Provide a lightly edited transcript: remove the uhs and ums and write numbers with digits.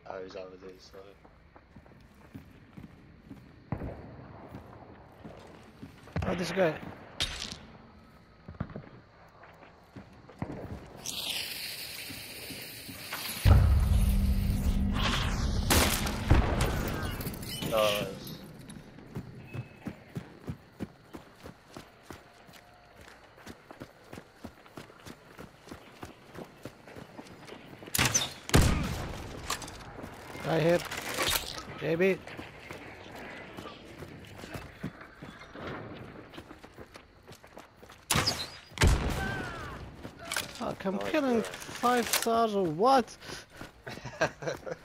Oh, he's over there, so. Oh, this guy. Nice. Right here. JB. Fuck, I'm Nice, killing bro. 5 stars or what?